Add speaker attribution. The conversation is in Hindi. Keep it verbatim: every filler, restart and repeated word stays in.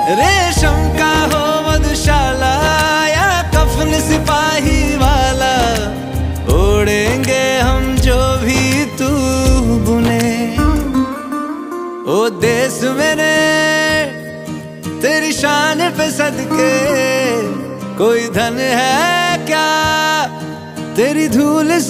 Speaker 1: रेशम का हो मधुशाला या कफन सिपाही वाला, ओढ़ेंगे हम जो भी तू बुने। ओ देश मेरे तेरी शान पे सदके, कोई धन है क्या तेरी धूल